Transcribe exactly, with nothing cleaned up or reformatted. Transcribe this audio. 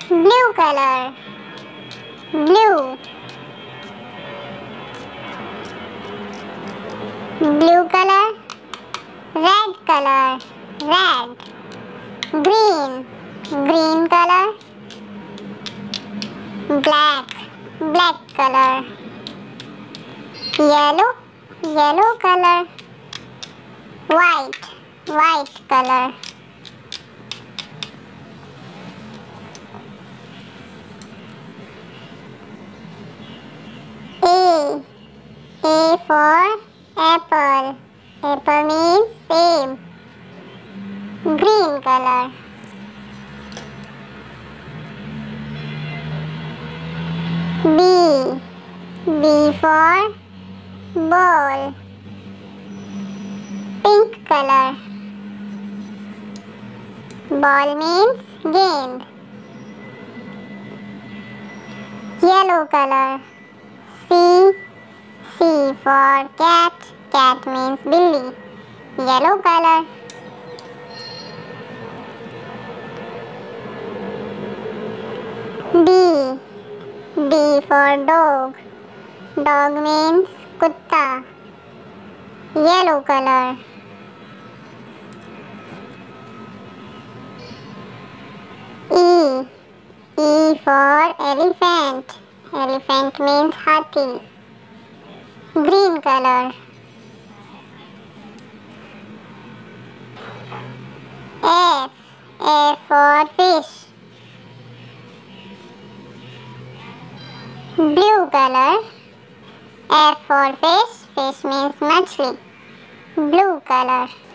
blue color, blue, blue color, red color, red, green, green color, black, black color, yellow, yellow color, white, white color. A, A for apple. Apple means same. Green color. B, B for ball. Pink color. Ball means gained. Yellow color. C, C for cat. Cat means Billy. Yellow color. D, D for dog. Dog means kutta. Yellow color. E, E for elephant. Elephant means hathi. Green color. F, F for fish. Blue color. F for fish. Fish means machli. Blue color.